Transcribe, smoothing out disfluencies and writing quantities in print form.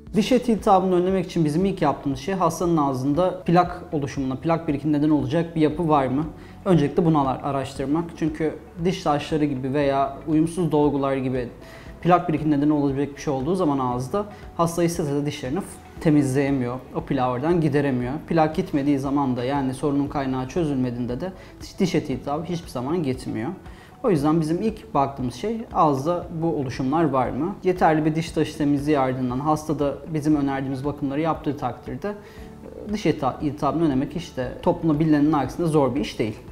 Diş eti iltihabını önlemek için bizim ilk yaptığımız şey hastanın ağzında plak oluşumuna, plak birikimine neden olacak bir yapı var mı? Öncelikle bunu araştırmak. Çünkü diş taşları gibi veya uyumsuz dolgular gibi plak birikimine neden olabilecek bir şey olduğu zaman ağızda hasta istese de dişlerini temizleyemiyor. O plağı oradan gideremiyor. Plak gitmediği zaman da, yani sorunun kaynağı çözülmediğinde de diş eti iltihabı hiçbir zaman gitmiyor. O yüzden bizim ilk baktığımız şey ağızda bu oluşumlar var mı? Yeterli bir diş taşı temizliği ardından hasta da bizim önerdiğimiz bakımları yaptığı takdirde diş eti iltihabını önlemek işte toplumda bilinenin aksine zor bir iş değil.